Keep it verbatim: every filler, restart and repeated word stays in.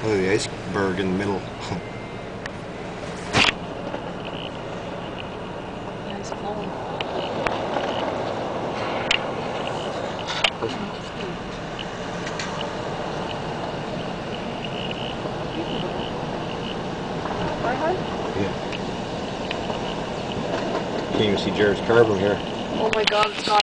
Look at the iceberg in the middle. Yeah, it's flowing. Yeah. Can't even see Jared's car from here. Oh my god, it's gone.